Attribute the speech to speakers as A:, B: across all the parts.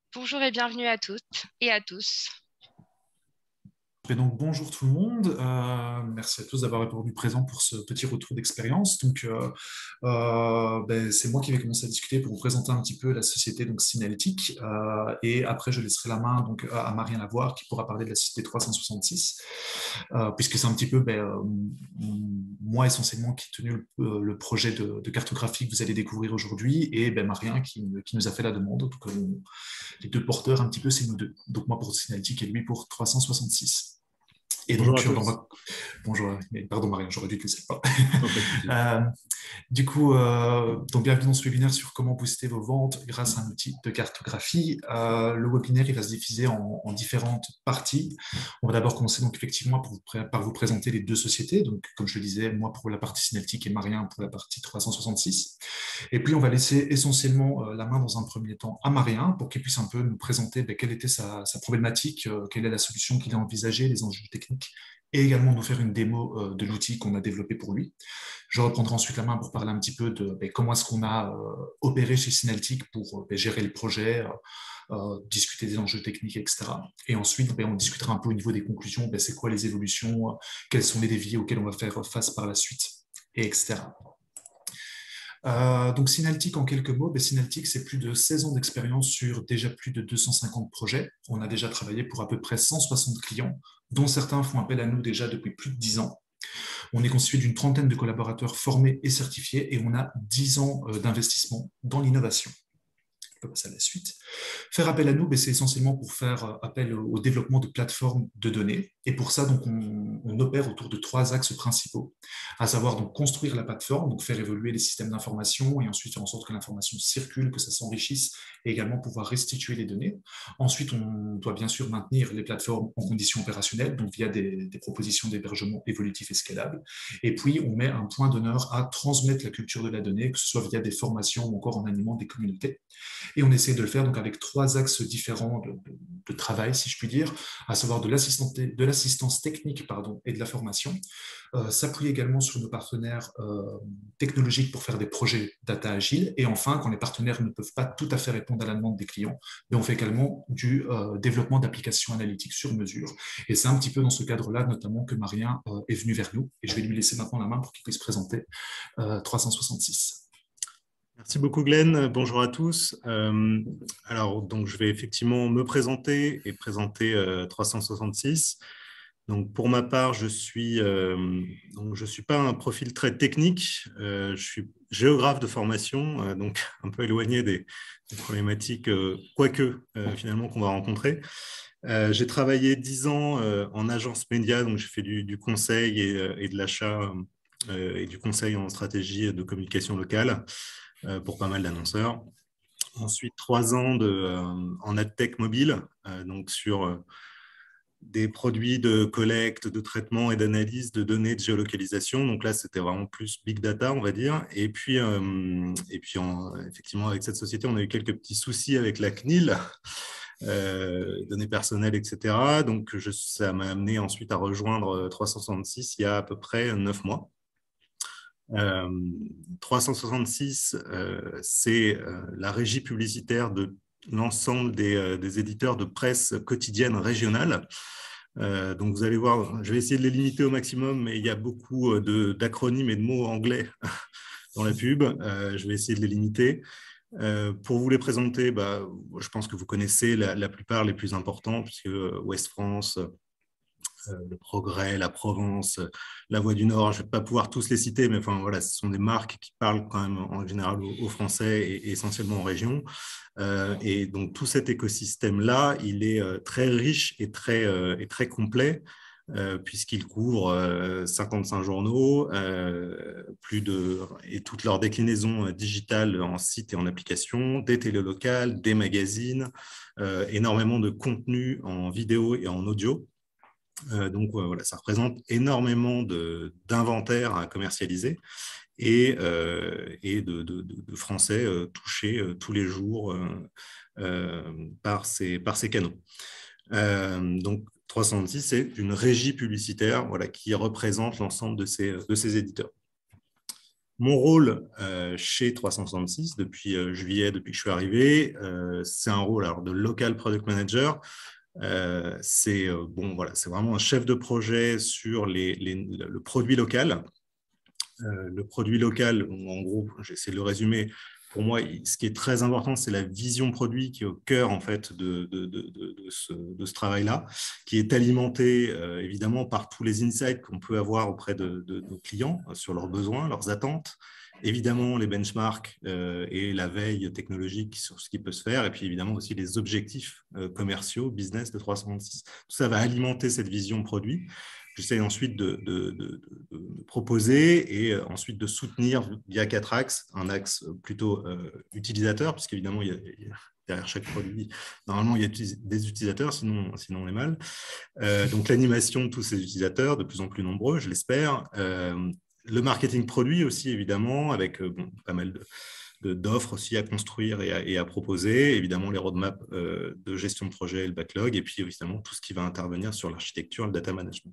A: Bonjour et bienvenue à toutes et à tous.
B: Et donc, bonjour tout le monde. Merci à tous d'avoir répondu présent pour ce petit retour d'expérience. C'est moi qui vais commencer à discuter pour vous présenter un petit peu la société donc Synalytic. Et après, je laisserai la main donc à Marianne Lavoie qui pourra parler de la société 366, puisque c'est un petit peu moi essentiellement qui ai tenu le projet de cartographie que vous allez découvrir aujourd'hui, et Marianne qui nous a fait la demande. Donc, les deux porteurs un petit peu, c'est nous deux. Donc moi pour Synalytic et lui pour 366. Et
C: Bonjour à
B: donc,
C: tous.
B: bonjour, pardon Marianne, j'aurais dû te laisser pas.
C: Non, pas de souci.
B: Euh, donc bienvenue dans ce webinaire sur comment booster vos ventes grâce à un outil de cartographie. Le webinaire, il va se diviser en différentes parties. On va d'abord commencer donc effectivement par vous présenter les deux sociétés. Donc, comme je le disais, moi pour la partie Synalytic et Marianne pour la partie 366. Et puis, on va laisser essentiellement la main dans un premier temps à Marien pour qu'il puisse un peu nous présenter quelle était sa problématique, quelle est la solution qu'il a envisagée, les enjeux techniques, et également nous faire une démo de l'outil qu'on a développé pour lui. Je reprendrai ensuite la main pour parler un petit peu de comment est-ce qu'on a opéré chez Synalytic pour gérer le projet, discuter des enjeux techniques, etc. Et ensuite, on discutera un peu au niveau des conclusions, c'est quoi les évolutions, quels sont les défis auxquels on va faire face par la suite, et etc. Donc Synalytic en quelques mots, Synalytic c'est plus de 16 ans d'expérience sur déjà plus de 250 projets. On a déjà travaillé pour à peu près 160 clients, dont certains font appel à nous déjà depuis plus de 10 ans. On est constitué d'une trentaine de collaborateurs formés et certifiés, et on a 10 ans d'investissement dans l'innovation. On peut passer à la suite. Faire appel à nous, c'est essentiellement pour faire appel au développement de plateformes de données. Et pour ça, donc, on opère autour de trois axes principaux, à savoir donc construire la plateforme, donc faire évoluer les systèmes d'information et ensuite faire en sorte que l'information circule, que ça s'enrichisse, et également pouvoir restituer les données. Ensuite, on doit bien sûr maintenir les plateformes en conditions opérationnelles, donc via des propositions d'hébergement évolutif et scalable. Et puis, on met un point d'honneur à transmettre la culture de la donnée, que ce soit via des formations ou encore en animant des communautés. Et on essaie de le faire donc avec trois axes différents de travail, si je puis dire, à savoir de l'assistance technique et de la formation. S'appuyer également sur nos partenaires technologiques pour faire des projets data agile. Et enfin, quand les partenaires ne peuvent pas tout à fait répondre à la demande des clients, on fait également du développement d'applications analytiques sur mesure. Et c'est un petit peu dans ce cadre-là, notamment, que Marien est venu vers nous. Et je vais lui laisser maintenant la main pour qu'il puisse présenter 366.
C: Merci beaucoup, Glenn. Bonjour à tous. Donc, je vais effectivement me présenter et présenter 366. Donc, pour ma part, je suis pas un profil très technique. Je suis géographe de formation, donc un peu éloigné des problématiques, finalement, qu'on va rencontrer. J'ai travaillé 10 ans en agence média, donc j'ai fait du conseil et de l'achat et du conseil en stratégie de communication locale pour pas mal d'annonceurs. Ensuite, 3 ans en AdTech mobile, donc sur des produits de collecte, de traitement et d'analyse de données de géolocalisation. Donc là, c'était vraiment plus big data, on va dire. Et puis effectivement, avec cette société, on a eu quelques petits soucis avec la CNIL, données personnelles, etc. Donc, ça m'a amené ensuite à rejoindre 366 il y a à peu près 9 mois. 366, c'est la régie publicitaire de l'ensemble des éditeurs de presse quotidienne régionale. Donc, vous allez voir, je vais essayer de les limiter au maximum, mais il y a beaucoup d'acronymes et de mots anglais dans la pub. Je vais essayer de les limiter. Pour vous les présenter, je pense que vous connaissez la plupart les plus importants, puisque Ouest France, Le Progrès, La Provence, La Voix du Nord, je ne vais pas pouvoir tous les citer, mais enfin, voilà, ce sont des marques qui parlent quand même en général aux Français et essentiellement en région. Et donc, tout cet écosystème-là, il est très riche et très complet, puisqu'il couvre 55 journaux, et toutes leurs déclinaisons digitales en site et en application, des télés locales, des magazines, énormément de contenu en vidéo et en audio. Donc voilà, ça représente énormément d'inventaire à commercialiser et de Français touchés tous les jours par ces canaux. Donc 366, c'est une régie publicitaire, voilà, qui représente l'ensemble de ces éditeurs. Mon rôle chez 366 depuis juillet, depuis que je suis arrivé, c'est un rôle alors, de local product manager. C'est vraiment un chef de projet sur le produit local. Le produit local, en gros, j'essaie de le résumer. Pour moi, ce qui est très important, c'est la vision produit qui est au cœur en fait, de ce travail-là, qui est alimenté évidemment par tous les insights qu'on peut avoir auprès de nos clients sur leurs besoins, leurs attentes, évidemment les benchmarks et la veille technologique sur ce qui peut se faire, et puis évidemment aussi les objectifs commerciaux, business de 366. Tout ça va alimenter cette vision produit. J'essaie ensuite de proposer et ensuite de soutenir via 4 axes. Un axe plutôt utilisateur, puisqu'évidemment, derrière chaque produit, normalement, il y a des utilisateurs, sinon on est mal. Donc, l'animation de tous ces utilisateurs, de plus en plus nombreux, je l'espère. Le marketing produit aussi, évidemment, avec pas mal d'offres aussi à construire et à proposer, évidemment les roadmaps de gestion de projet et le backlog, et puis évidemment tout ce qui va intervenir sur l'architecture, le data management.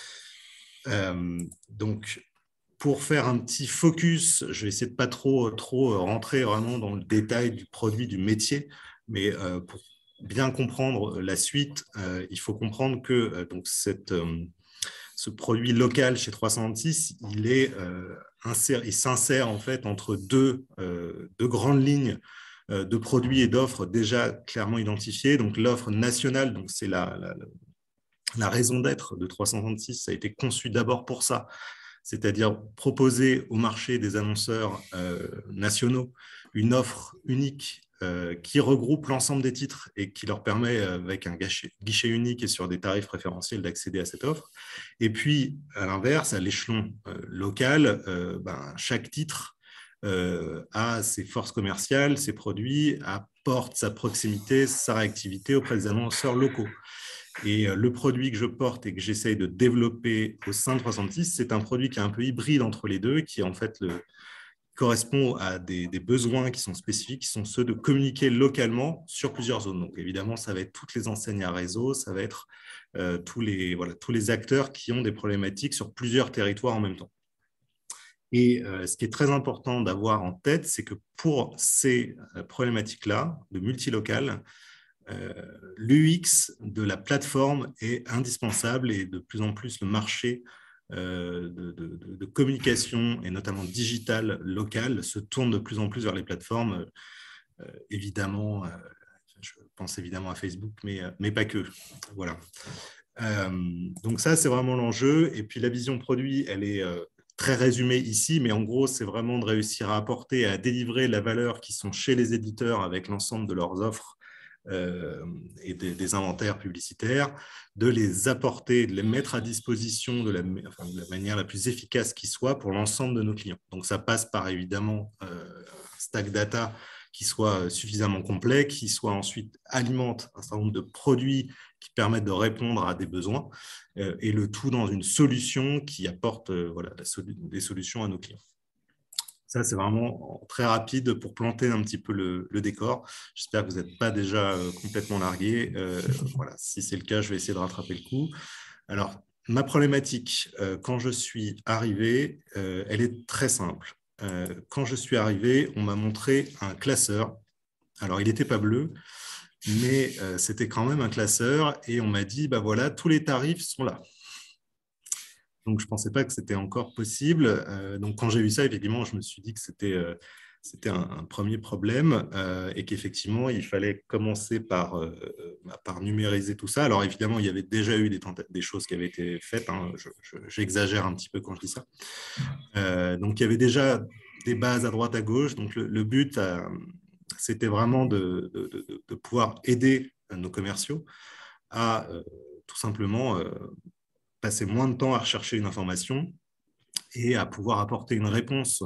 C: Donc, pour faire un petit focus, je vais essayer de pas trop rentrer vraiment dans le détail du produit, du métier, mais pour bien comprendre la suite, il faut comprendre que donc ce produit local chez 366, il s'insère en fait entre deux grandes lignes de produits et d'offres déjà clairement identifiées. Donc l'offre nationale, donc c'est la raison d'être de 366, ça a été conçu d'abord pour ça, c'est-à-dire proposer au marché des annonceurs nationaux une offre unique qui regroupe l'ensemble des titres et qui leur permet, avec un guichet unique et sur des tarifs préférentiels, d'accéder à cette offre. Et puis, à l'inverse, à l'échelon local, chaque titre a ses forces commerciales, ses produits, apporte sa proximité, sa réactivité auprès des annonceurs locaux. Et le produit que je porte et que j'essaye de développer au sein de 366, c'est un produit qui est un peu hybride entre les deux, qui en fait correspond à des besoins qui sont spécifiques, qui sont ceux de communiquer localement sur plusieurs zones. Donc évidemment, ça va être toutes les enseignes à réseau, ça va être tous les acteurs qui ont des problématiques sur plusieurs territoires en même temps. Et ce qui est très important d'avoir en tête, c'est que pour ces problématiques-là, de multilocal, l'UX de la plateforme est indispensable et de plus en plus le marché de communication et notamment digitale locale se tourne de plus en plus vers les plateformes. Évidemment, je pense évidemment à Facebook, mais pas que. Voilà. Donc ça, c'est vraiment l'enjeu. Et puis la vision produit, elle est très résumée ici, mais en gros, c'est vraiment de réussir à apporter et à délivrer la valeur qui sont chez les éditeurs avec l'ensemble de leurs offres et des inventaires publicitaires, de les apporter, de les mettre à disposition de la manière la plus efficace qui soit pour l'ensemble de nos clients. Donc, ça passe par évidemment un stack data qui soit suffisamment complet, qui soit ensuite alimente un certain nombre de produits qui permettent de répondre à des besoins, et le tout dans une solution qui apporte des solutions à nos clients. Ça, c'est vraiment très rapide pour planter un petit peu le décor. J'espère que vous n'êtes pas déjà complètement largué. Voilà. Si c'est le cas, je vais essayer de rattraper le coup. Alors, ma problématique, quand je suis arrivé, elle est très simple. Quand je suis arrivé, on m'a montré un classeur. Alors, il n'était pas bleu, mais c'était quand même un classeur. Et on m'a dit, bah voilà, tous les tarifs sont là. Donc, je ne pensais pas que c'était encore possible. Donc, quand j'ai vu ça, effectivement, je me suis dit que c'était un premier problème et qu'effectivement, il fallait commencer par numériser tout ça. Alors, évidemment, il y avait déjà eu des choses qui avaient été faites. Hein. J'exagère un petit peu quand je dis ça. Donc, il y avait déjà des bases à droite, à gauche. Donc, le but, c'était vraiment de pouvoir aider nos commerciaux à tout simplement passer moins de temps à rechercher une information et à pouvoir apporter une réponse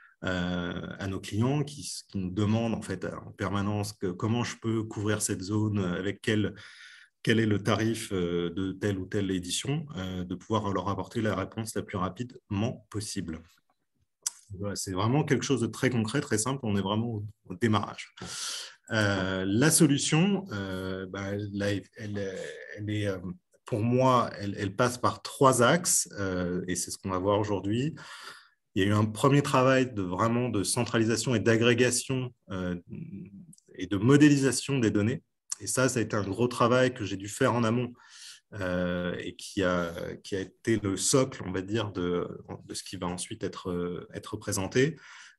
C: à nos clients qui nous demandent en fait en permanence comment je peux couvrir cette zone, avec quel est le tarif de telle ou telle édition, de pouvoir leur apporter la réponse la plus rapidement possible. Voilà, c'est vraiment quelque chose de très concret, très simple. On est vraiment au démarrage. La solution, elle est pour moi, elle passe par 3 axes, et c'est ce qu'on va voir aujourd'hui. il y a eu un premier travail vraiment de centralisation et d'agrégation et de modélisation des données. Et ça a été un gros travail que j'ai dû faire en amont et qui a été le socle, on va dire, de ce qui va ensuite être présenté.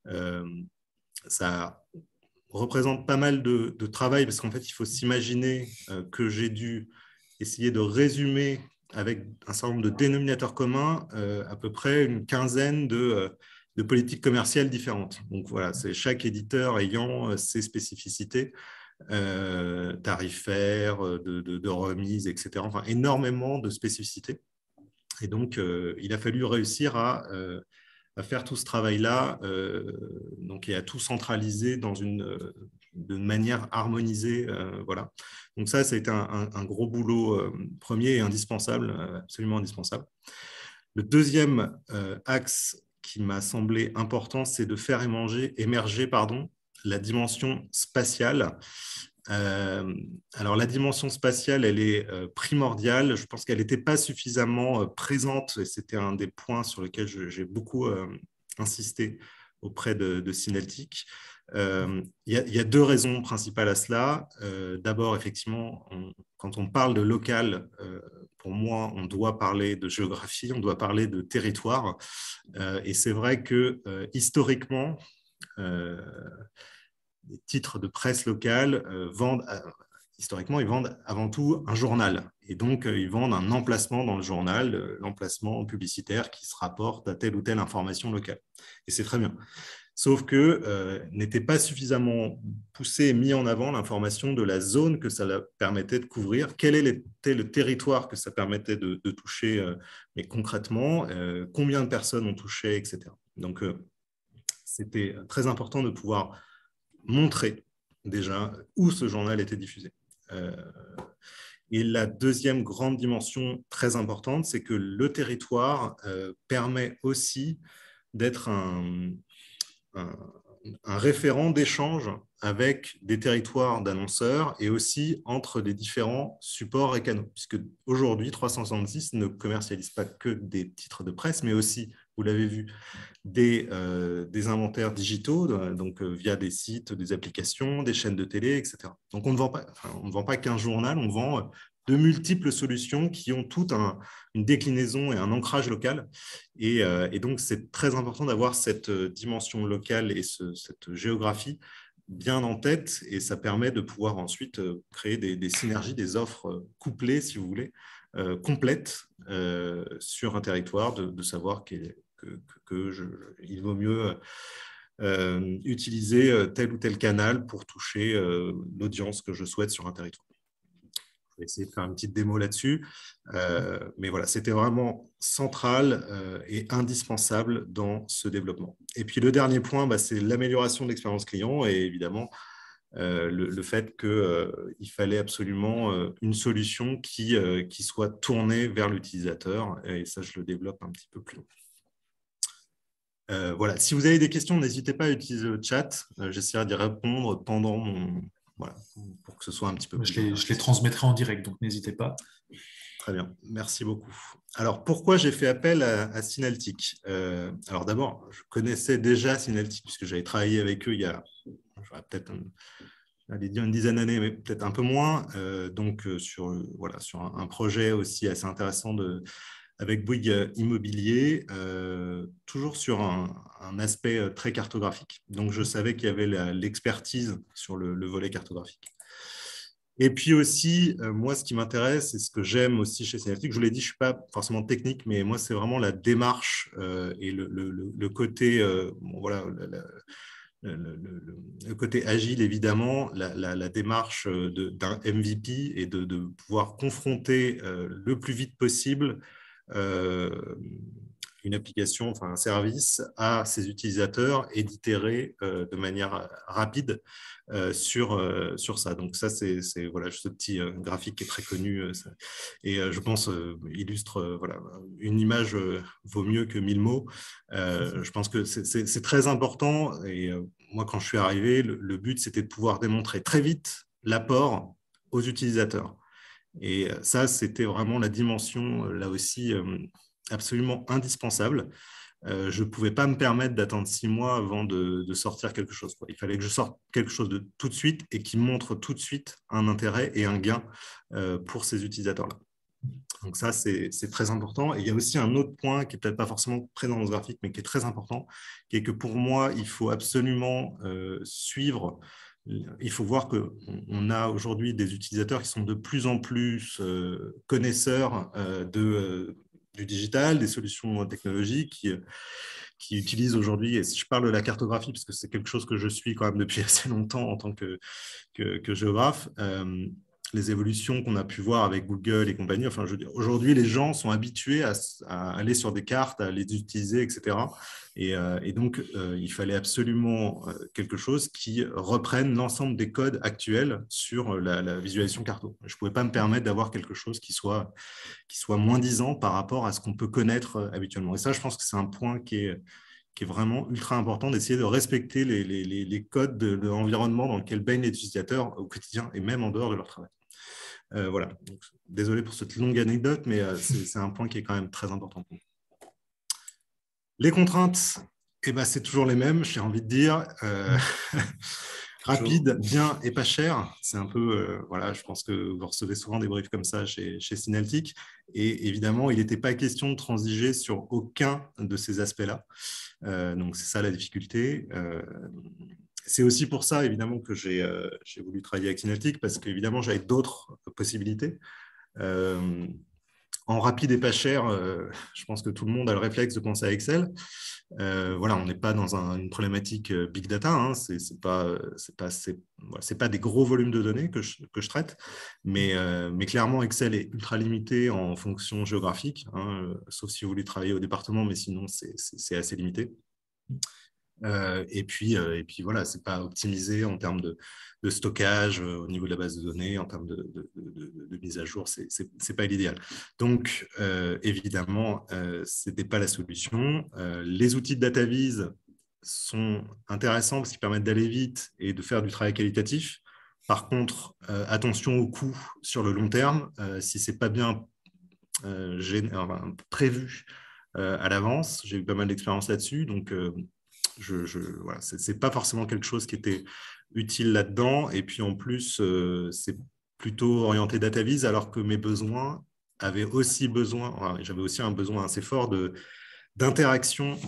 C: Ça représente pas mal de travail parce qu'en fait, il faut s'imaginer que j'ai dû essayer de résumer avec un certain nombre de dénominateurs communs à peu près une quinzaine de politiques commerciales différentes. Donc voilà, c'est chaque éditeur ayant ses spécificités tarifaires, de remises, etc. Enfin, énormément de spécificités. Et donc, il a fallu réussir à faire tout ce travail-là et à tout centraliser de manière harmonisée. Voilà. Donc ça a été un gros boulot premier et indispensable, absolument indispensable. Le deuxième axe qui m'a semblé important, c'est de faire émerger la dimension spatiale. Alors, la dimension spatiale, elle est primordiale. Je pense qu'elle n'était pas suffisamment présente et c'était un des points sur lesquels j'ai beaucoup insisté auprès de Syneltic. Il y a deux raisons principales à cela. D'abord, effectivement, quand on parle de local, pour moi, on doit parler de géographie, on doit parler de territoire. Et c'est vrai que historiquement, les titres de presse locale historiquement, ils vendent avant tout un journal. Et donc, ils vendent un emplacement dans le journal, l'emplacement publicitaire qui se rapporte à telle ou telle information locale. Et c'est très bien. Sauf que n'était pas suffisamment poussé et mis en avant l'information de la zone que ça permettait de couvrir, quel était le territoire que ça permettait de toucher, mais concrètement, combien de personnes on touchait, etc. Donc, c'était très important de pouvoir montrer déjà où ce journal était diffusé. Et la deuxième grande dimension très importante, c'est que le territoire permet aussi d'être un référent d'échange avec des territoires d'annonceurs et aussi entre des différents supports et canaux. Puisque aujourd'hui, 366 ne commercialise pas que des titres de presse, mais aussi, vous l'avez vu, des inventaires digitaux, donc via des sites, des applications, des chaînes de télé, etc. Donc, on ne vend pas qu'un journal, on vend de multiples solutions qui ont toute une déclinaison et un ancrage local. Et donc, c'est très important d'avoir cette dimension locale et cette géographie bien en tête. Et ça permet de pouvoir ensuite créer des synergies, des offres couplées, si vous voulez, complètes sur un territoire, de savoir qu'il vaut mieux utiliser tel ou tel canal pour toucher l'audience que je souhaite sur un territoire. Je vais essayer de faire une petite démo là-dessus. Mais voilà, c'était vraiment central et indispensable dans ce développement. Et puis, le dernier point, c'est l'amélioration de l'expérience client et évidemment, le fait qu'il fallait absolument une solution qui soit tournée vers l'utilisateur. Et ça, je le développe un petit peu plus loin. Voilà. Si vous avez des questions, n'hésitez pas à utiliser le chat. J'essaierai d'y répondre pendant voilà, pour que ce soit un petit peu plus...
B: Je les transmettrai en direct, donc n'hésitez pas.
C: Très bien, merci beaucoup. Alors, pourquoi j'ai fait appel à Syneltic? Alors d'abord, je connaissais déjà Syneltic puisque j'avais travaillé avec eux il y a peut-être une dizaine d'années, mais peut-être un peu moins. Donc, sur un projet aussi assez intéressant avec Bouygues Immobilier, toujours sur un aspect très cartographique. Donc, je savais qu'il y avait l'expertise sur le volet cartographique. Et puis aussi, moi, ce qui m'intéresse et ce que j'aime aussi chez Syneltic, je vous l'ai dit, je ne suis pas forcément technique, mais moi, c'est vraiment la démarche et le côté, le côté agile, évidemment, la démarche d'un MVP et de pouvoir confronter le plus vite possible une application, enfin un service à ses utilisateurs et d'itérer de manière rapide sur ça. Donc ça, c'est voilà, ce petit graphique qui est très connu et je pense illustre voilà, une image vaut mieux que 1000 mots. Je pense que c'est très important et moi, quand je suis arrivé, le but, c'était de pouvoir démontrer très vite l'apport aux utilisateurs. Et ça, c'était vraiment la dimension, là aussi, absolument indispensable. je ne pouvais pas me permettre d'attendre 6 mois avant de sortir quelque chose, quoi. Il fallait que je sorte quelque chose de tout de suite et qui montre tout de suite un intérêt et un gain pour ces utilisateurs-là. Donc ça, c'est très important. Et il y a aussi un autre point qui n'est peut-être pas forcément présent dans ce graphique, mais qui est très important, qui est que pour moi, il faut absolument suivre. Il faut voir qu'on a aujourd'hui des utilisateurs qui sont de plus en plus connaisseurs du digital, des solutions technologiques, qui utilisent aujourd'hui, et si je parle de la cartographie, parce que c'est quelque chose que je suis quand même depuis assez longtemps en tant que géographe, les évolutions qu'on a pu voir avec Google et compagnie. Enfin, je veux dire, aujourd'hui, les gens sont habitués à aller sur des cartes, à les utiliser, etc. Et donc, il fallait absolument quelque chose qui reprenne l'ensemble des codes actuels sur la visualisation carto. Je ne pouvais pas me permettre d'avoir quelque chose qui soit moins disant par rapport à ce qu'on peut connaître habituellement. Et ça, je pense que c'est un point qui est vraiment ultra important, d'essayer de respecter les codes de l'environnement dans lequel baignent les utilisateurs au quotidien et même en dehors de leur travail. Voilà. Donc, désolé pour cette longue anecdote, mais c'est un point qui est quand même très important. Les contraintes, eh ben, c'est toujours les mêmes, j'ai envie de dire. Rapide, bien et pas cher. C'est un peu, voilà, je pense que vous recevez souvent des briefs comme ça chez Synaltic. Et évidemment, il n'était pas question de transiger sur aucun de ces aspects-là. Donc, c'est ça la difficulté. C'est aussi pour ça, évidemment, que j'ai voulu travailler avec Synaltic, parce qu'évidemment, j'avais d'autres possibilités. En rapide et pas cher, je pense que tout le monde a le réflexe de penser à Excel. Voilà, on n'est pas dans une problématique big data, hein. C'est pas des gros volumes de données que je traite, mais clairement Excel est ultra limité en fonction géographique, hein, sauf si vous voulez travailler au département, mais sinon c'est assez limité. Et puis voilà, c'est pas optimisé en termes de stockage au niveau de la base de données, en termes de mise à jour, c'est pas l'idéal. Donc évidemment, c'était pas la solution. Les outils de DataVis sont intéressants parce qu'ils permettent d'aller vite et de faire du travail qualitatif. Par contre, attention aux coûts sur le long terme. Si c'est pas bien prévu à l'avance, j'ai eu pas mal d'expérience là-dessus, donc voilà, c'est pas forcément quelque chose qui était utile là-dedans. Et puis en plus, c'est plutôt orienté DataVis, alors que mes besoins avaient aussi besoin, j'avais aussi un besoin assez fort d'interaction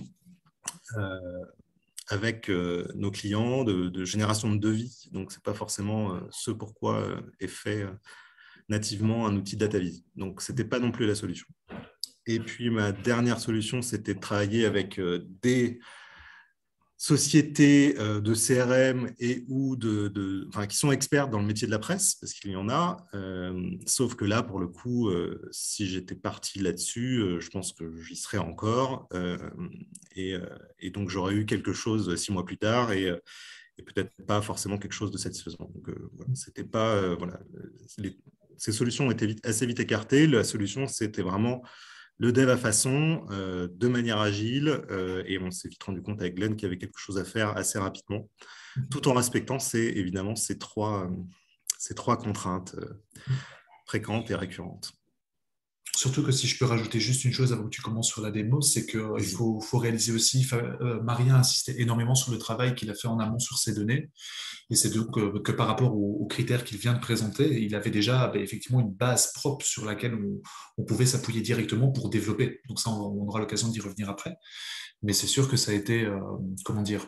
C: avec nos clients, de génération de devis. Donc c'est pas forcément ce pourquoi est fait nativement un outil DataVis. Donc c'était pas non plus la solution. Et puis ma dernière solution, c'était de travailler avec des sociétés de CRM et ou qui sont experts dans le métier de la presse, parce qu'il y en a, sauf que là, pour le coup, si j'étais parti là-dessus, je pense que j'y serais encore, et donc j'aurais eu quelque chose 6 mois plus tard, et peut-être pas forcément quelque chose de satisfaisant. Donc, voilà, c'était pas, voilà, ces solutions ont été assez vite écartées. La solution, c'était vraiment le dev à façon, de manière agile, et on s'est vite rendu compte avec Glenn qu'il y avait quelque chose à faire assez rapidement, tout en respectant évidemment ces trois contraintes fréquentes et récurrentes.
B: Surtout que si je peux rajouter juste une chose avant que tu commences sur la démo, c'est qu'il faut réaliser aussi, Maria a insisté énormément sur le travail qu'il a fait en amont sur ces données. Et c'est donc que par rapport aux critères qu'il vient de présenter, il avait déjà effectivement une base propre sur laquelle on pouvait s'appuyer directement pour développer. Donc ça, on aura l'occasion d'y revenir après. Mais c'est sûr que ça a été, comment dire,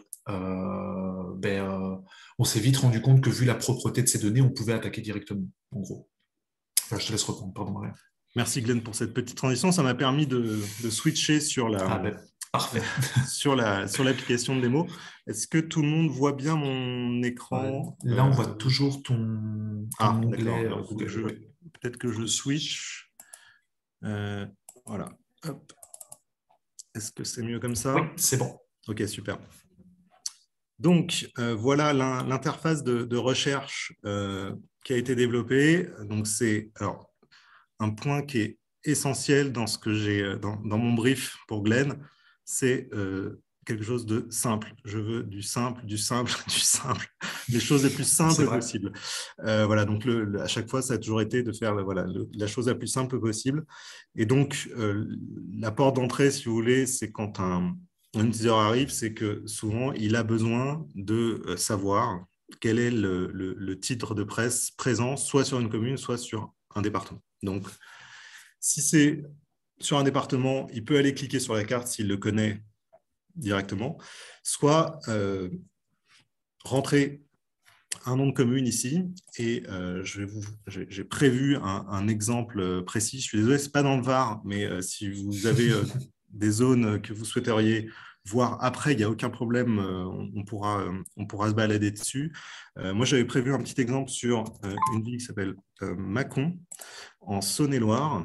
B: on s'est vite rendu compte que vu la propreté de ces données, on pouvait attaquer directement, en gros. Enfin, je te laisse reprendre, pardon Maria.
C: Merci Glenn pour cette petite transition. Ça m'a permis de switcher sur
B: parfait.
C: sur l'application de démo. Est-ce que tout le monde voit bien mon écran?
B: Là, on voit toujours ton onglet Google.
C: Peut-être que je switch. Voilà. Hop. Est-ce que c'est mieux comme ça?
B: Oui, c'est bon.
C: Ok, super. Donc, voilà l'interface de recherche qui a été développée. Donc, c'est un point qui est essentiel dans ce que j'ai dans mon brief pour Glenn, c'est quelque chose de simple. Je veux du simple, du simple, du simple, les choses les plus simples possibles. Voilà, donc à chaque fois, ça a toujours été de faire la chose la plus simple possible. Et donc, la porte d'entrée, si vous voulez, c'est quand un utilisateur arrive, c'est que souvent, il a besoin de savoir quel est le titre de presse présent, soit sur une commune, soit sur un département. Donc, si c'est sur un département, il peut aller cliquer sur la carte s'il le connaît directement, soit rentrer un nom de commune ici, et j'ai prévu un exemple précis. Je suis désolé, ce n'est pas dans le Var, mais si vous avez des zones que vous souhaiteriez voir après, il n'y a aucun problème, on pourra se balader dessus. Moi, j'avais prévu un petit exemple sur une ville qui s'appelle Mâcon, en Saône-et-Loire,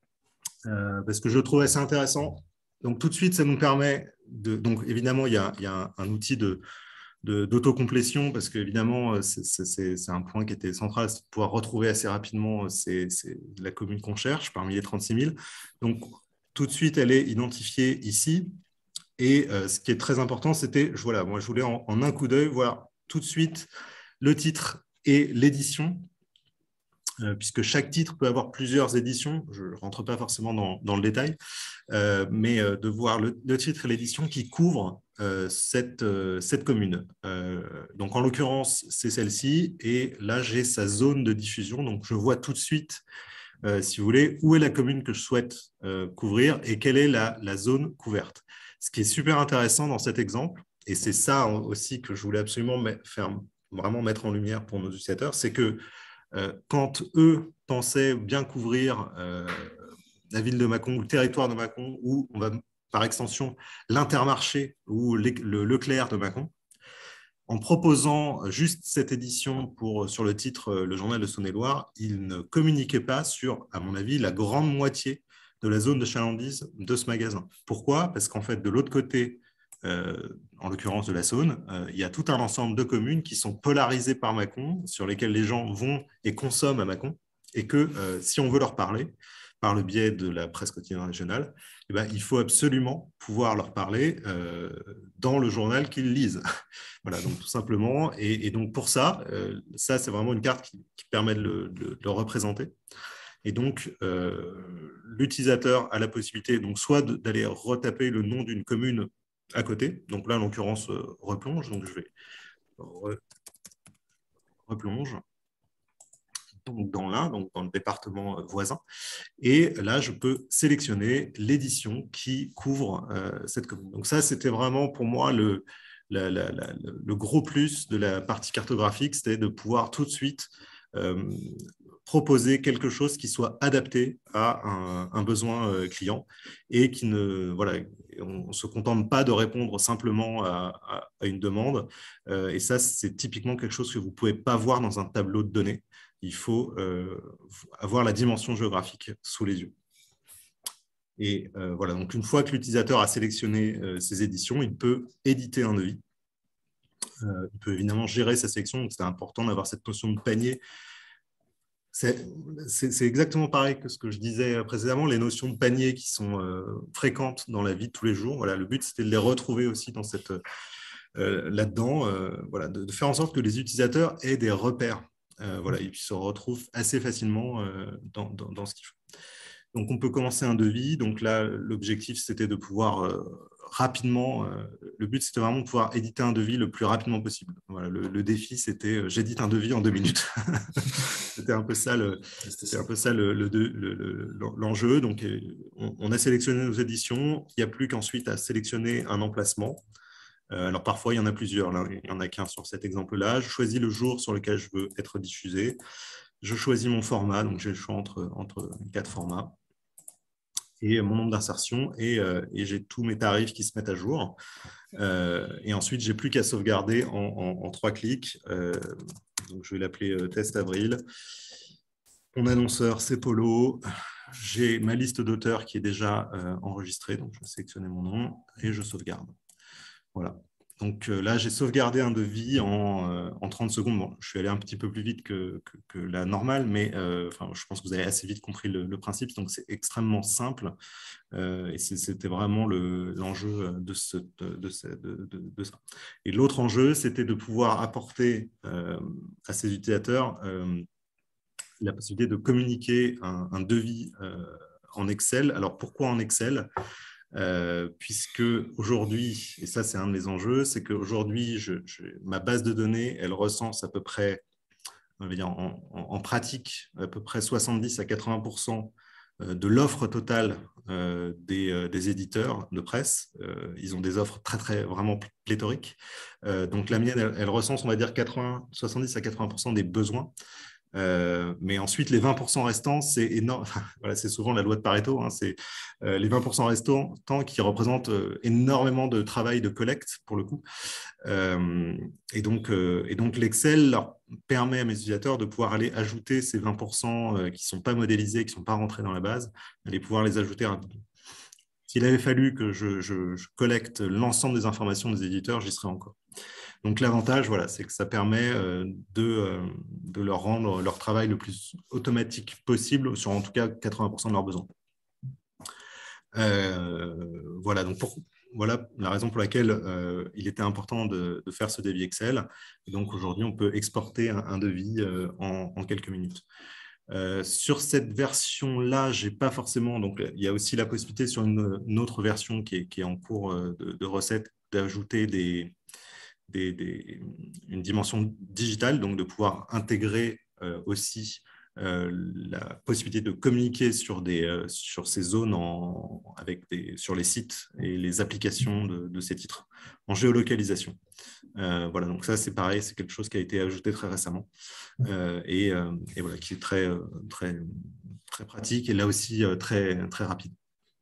C: parce que je le trouve assez intéressant. Donc, tout de suite, ça nous permet de... Donc, évidemment, il y a un outil d'autocomplétion, parce qu'évidemment, c'est un point qui était central, c'est de pouvoir retrouver assez rapidement c'est la commune qu'on cherche parmi les 36 000. Donc, tout de suite, elle est identifiée ici. Et ce qui est très important, c'était, voilà, moi, je voulais en un coup d'œil voir tout de suite le titre et l'édition, puisque chaque titre peut avoir plusieurs éditions. Je ne rentre pas forcément dans le détail, mais de voir le titre et l'édition qui couvrent cette commune. Donc, en l'occurrence, c'est celle-ci, et là, j'ai sa zone de diffusion. Donc, je vois tout de suite, si vous voulez, où est la commune que je souhaite couvrir et quelle est la zone couverte. Ce qui est super intéressant dans cet exemple, et c'est ça aussi que je voulais absolument vraiment mettre en lumière pour nos utilisateurs, c'est que quand eux pensaient bien couvrir la ville de Mâcon ou le territoire de Mâcon, ou on va par extension l'Intermarché ou le Leclerc de Mâcon, en proposant juste cette édition sur le titre Le Journal de Saône-et-Loire, ils ne communiquaient pas sur, à mon avis, la grande moitié de la zone de chalandise de ce magasin. Pourquoi? Parce qu'en fait, de l'autre côté, en l'occurrence de la Saône, il y a tout un ensemble de communes qui sont polarisées par Mâcon, sur lesquelles les gens vont et consomment à Mâcon, et que si on veut leur parler, par le biais de la presse quotidienne régionale, eh ben, il faut absolument pouvoir leur parler dans le journal qu'ils lisent. Voilà, donc tout simplement. Et donc pour ça, ça c'est vraiment une carte qui permet de le représenter. Et donc, l'utilisateur a la possibilité donc, soit d'aller retaper le nom d'une commune à côté. Donc là, en l'occurrence, replonge. Donc, je vais replonge donc dans l'Ain, donc dans le département voisin. Et là, je peux sélectionner l'édition qui couvre cette commune. Donc ça, c'était vraiment pour moi le gros plus de la partie cartographique, c'était de pouvoir tout de suite proposer quelque chose qui soit adapté à un besoin client et qui ne, voilà, on ne se contente pas de répondre simplement à une demande. Et ça, c'est typiquement quelque chose que vous ne pouvez pas voir dans un tableau de données. Il faut avoir la dimension géographique sous les yeux. Et voilà, donc une fois que l'utilisateur a sélectionné ses éditions, il peut éditer un devis. Il peut évidemment gérer sa sélection, donc c'est important d'avoir cette notion de panier. C'est exactement pareil que ce que je disais précédemment, les notions de panier qui sont fréquentes dans la vie de tous les jours. Voilà, le but, c'était de les retrouver aussi dans là-dedans, voilà, de faire en sorte que les utilisateurs aient des repères. Voilà, ils se retrouvent assez facilement dans ce qu'ils font. Donc, on peut commencer un devis. Donc là, l'objectif, c'était de pouvoir rapidement, le but, c'était vraiment de pouvoir éditer un devis le plus rapidement possible. Voilà, le défi, c'était j'édite un devis en 2 minutes. C'était un peu ça l'enjeu. Donc, on a sélectionné nos éditions. Il n'y a plus qu'ensuite à sélectionner un emplacement. Alors, parfois, il y en a plusieurs. Là, il n'y en a qu'un sur cet exemple-là. Je choisis le jour sur lequel je veux être diffusé. Je choisis mon format. Donc, j'ai le choix entre 4 formats. Et mon nombre d'insertions, et j'ai tous mes tarifs qui se mettent à jour. Et ensuite, je n'ai plus qu'à sauvegarder en 3 clics. Donc, je vais l'appeler Test Avril. Mon annonceur, c'est Polo. J'ai ma liste d'auteurs qui est déjà enregistrée. Donc, je vais sélectionner mon nom et je sauvegarde. Voilà. Donc là, j'ai sauvegardé un devis en 30 secondes. Bon, je suis allé un petit peu plus vite que la normale, mais je pense que vous avez assez vite compris le principe. Donc, c'est extrêmement simple et c'était vraiment l'enjeu de ça. Et l'autre enjeu, c'était de pouvoir apporter à ces utilisateurs la possibilité de communiquer un devis en Excel. Alors, pourquoi en Excel ? Puisque aujourd'hui, et ça c'est un de mes enjeux, c'est qu'aujourd'hui, ma base de données, elle recense à peu près, on va dire en pratique, à peu près 70 à 80% de l'offre totale des éditeurs de presse. Ils ont des offres très vraiment pléthoriques. Donc la mienne, elle recense, on va dire, 70 à 80% des besoins. Mais ensuite, les 20% restants, c'est énorme. Voilà, c'est souvent la loi de Pareto. Hein, c'est les 20% restants qui représentent énormément de travail de collecte pour le coup. Et donc l'Excel leur permet à mes utilisateurs de pouvoir aller ajouter ces 20% qui ne sont pas modélisés, qui ne sont pas rentrés dans la base, d'aller pouvoir les ajouter rapidement. S'il avait fallu que je collecte l'ensemble des informations des éditeurs, j'y serais encore. Donc l'avantage, voilà, c'est que ça permet de leur rendre leur travail le plus automatique possible sur en tout cas 80% de leurs besoins. Voilà, donc voilà la raison pour laquelle il était important de faire ce devis Excel. Et donc aujourd'hui, on peut exporter un devis en quelques minutes. Sur cette version-là, j'ai pas forcément. Donc, il y a aussi la possibilité sur une autre version qui est en cours de recette d'ajouter une dimension digitale, donc de pouvoir intégrer aussi la possibilité de communiquer sur ces zones sur les sites et les applications de ces titres en géolocalisation. Voilà, donc ça c'est pareil, c'est quelque chose qui a été ajouté très récemment et voilà, qui est très pratique et là aussi très rapide.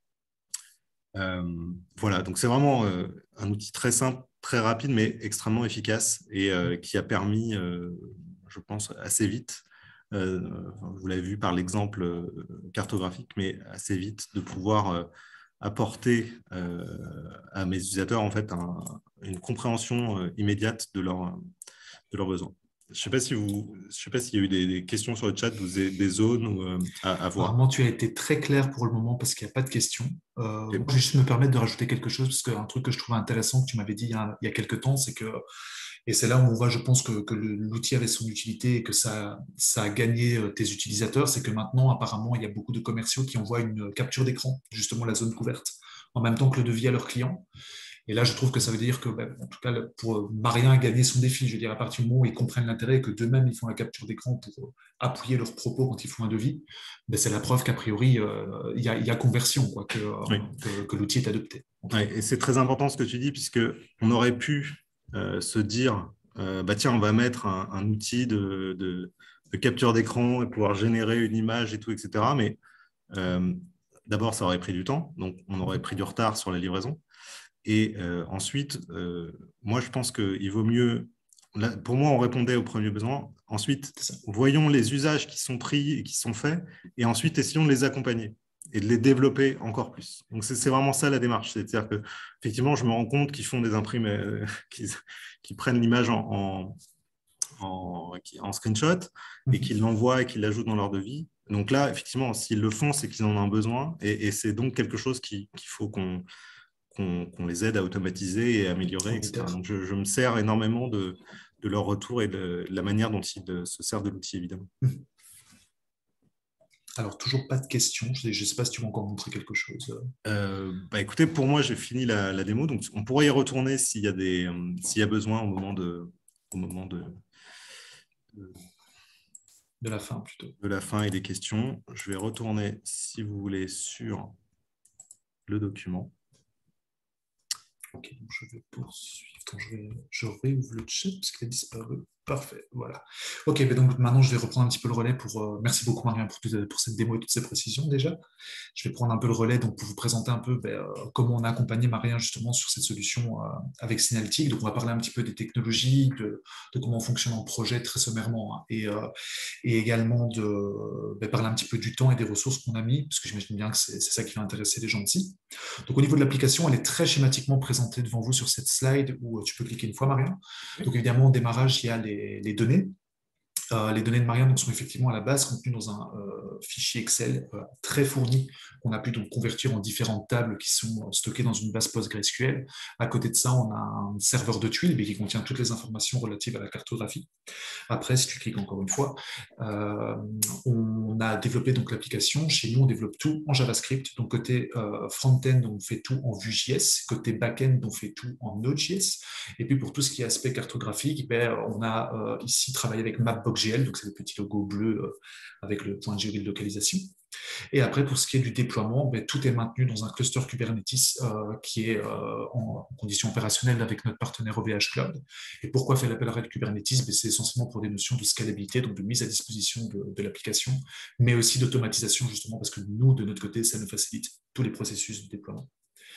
C: Voilà, donc c'est vraiment un outil très simple, très rapide, mais extrêmement efficace et qui a permis, je pense, assez vite, vous l'avez vu par l'exemple cartographique, mais assez vite de pouvoir apporter à mes utilisateurs en fait une compréhension immédiate de leurs besoins. Je ne sais pas s'il y a eu des questions sur le chat, des zones à voir.
B: Apparemment, tu as été très clair pour le moment parce qu'il n'y a pas de questions. Moi, je vais juste me permettre de rajouter quelque chose parce qu'un truc que je trouvais intéressant que tu m'avais dit il y a quelques temps, c'est que, et c'est là où on voit, je pense, que l'outil avait son utilité et que ça a gagné tes utilisateurs, c'est que maintenant, apparemment, il y a beaucoup de commerciaux qui envoient une capture d'écran, justement la zone couverte, en même temps que le devis à leurs clients. Et là, je trouve que ça veut dire que, en tout cas, pour Marien a gagné son défi. Je veux dire, à partir du moment où ils comprennent l'intérêt et que d'eux-mêmes, ils font la capture d'écran pour appuyer leurs propos quand ils font un devis, c'est la preuve qu'a priori, il y a conversion, quoi,
C: Oui.
B: que l'outil est adopté.
C: Oui, et c'est très important ce que tu dis, puisqu'on aurait pu se dire, tiens, on va mettre un outil de capture d'écran et pouvoir générer une image et tout, etc. Mais d'abord, ça aurait pris du temps, donc on aurait pris du retard sur la livraison. Et ensuite, moi, je pense qu'il vaut mieux. Là, pour moi, on répondait aux premiers besoins. Ensuite, voyons les usages qui sont pris et qui sont faits, et ensuite, essayons de les accompagner et de les développer encore plus. Donc, c'est vraiment ça la démarche. C'est-à-dire que, effectivement, je me rends compte qu'ils font des imprimés, qui prennent l'image en screenshot et qu'ils l'envoient et qu'ils l'ajoutent dans leur devis. Donc là, effectivement, s'ils le font, c'est qu'ils en ont un besoin, et c'est donc quelque chose qu'il faut qu'on les aide à automatiser et à améliorer, etc. Donc, je me sers énormément de leur retour et de la manière dont ils se servent de l'outil, évidemment.
B: Alors, toujours pas de questions. Je ne sais pas si tu veux encore montrer quelque chose.
C: Écoutez, pour moi, j'ai fini la démo. Donc, on pourrait y retourner s'il y a besoin au moment de
B: la fin, plutôt.
C: De la fin et des questions. Je vais retourner, si vous voulez, sur le document.
B: Ok, donc je vais poursuivre. Je réouvre le chat parce qu'il a disparu. Parfait, voilà. Ok, ben donc maintenant je vais reprendre un petit peu le relais merci beaucoup Marianne pour cette démo et toutes ces précisions déjà. Je vais prendre un peu le relais donc pour vous présenter un peu comment on a accompagné Marianne justement sur cette solution avec Synaltic. Donc on va parler un petit peu des technologies, de comment fonctionne un projet très sommairement, hein, et également parler un petit peu du temps et des ressources qu'on a mis, parce que j'imagine bien que c'est ça qui va intéresser les gens aussi. Donc au niveau de l'application, elle est très schématiquement présentée devant vous sur cette slide où tu peux cliquer une fois Marianne. Donc évidemment, au démarrage, il y a les données. Les données de Marianne donc, sont effectivement à la base contenues dans un fichier Excel très fourni qu'on a pu donc convertir en différentes tables qui sont stockées dans une base PostgreSQL. À côté de ça, on a un serveur de tuiles mais qui contient toutes les informations relatives à la cartographie. Après, si tu cliques encore une fois, on a développé donc l'application. Chez nous, on développe tout en JavaScript. Donc côté front-end, on fait tout en Vue.js. Côté back-end, on fait tout en Node.js. Et puis pour tout ce qui est aspect cartographique, on a ici travaillé avec Mapbox.gl. Donc c'est le petit logo bleu avec le point de géolocalisation. Et après, pour ce qui est du déploiement, tout est maintenu dans un cluster Kubernetes qui est en condition opérationnelle avec notre partenaire OVH Cloud. Et pourquoi faire l'appel à Red Kubernetes? C'est essentiellement pour des notions de scalabilité, donc de mise à disposition de l'application, mais aussi d'automatisation, justement, parce que nous, de notre côté, ça nous facilite tous les processus de déploiement.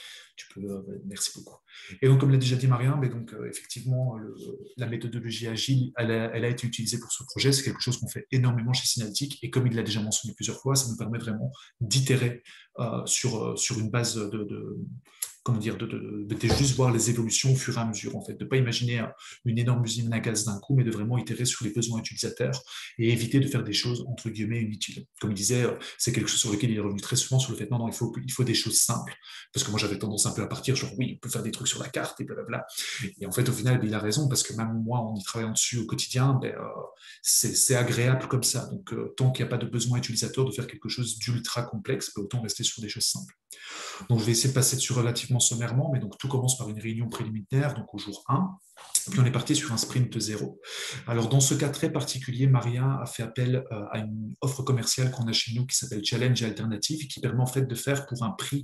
B: Merci beaucoup. Et donc, comme l'a déjà dit Marianne, effectivement, la méthodologie agile, elle a été utilisée pour ce projet. C'est quelque chose qu'on fait énormément chez Synaltic. Et comme il l'a déjà mentionné plusieurs fois, ça nous permet vraiment d'itérer sur une base comment dire, de juste voir les évolutions au fur et à mesure, en fait, de ne pas imaginer une énorme usine à gaz d'un coup, mais de vraiment itérer sur les besoins utilisateurs et éviter de faire des choses, entre guillemets, inutiles. Comme il disait, c'est quelque chose sur lequel il est revenu très souvent, sur le fait, non, il faut des choses simples, parce que moi, j'avais tendance un peu à partir, genre, oui, on peut faire des trucs sur la carte, et blablabla. Et en fait, au final, il a raison, parce que même moi, en y travaillant dessus au quotidien, c'est agréable comme ça. Donc, tant qu'il n'y a pas de besoin utilisateur de faire quelque chose d'ultra complexe, autant rester sur des choses simples. Donc, je vais essayer de passer dessus relativement sommairement, mais donc tout commence par une réunion préliminaire, donc au jour 1, puis on est parti sur un sprint 0. Alors, dans ce cas très particulier, Maria a fait appel à une offre commerciale qu'on a chez nous qui s'appelle Challenge et Alternative, et qui permet en fait de faire pour un prix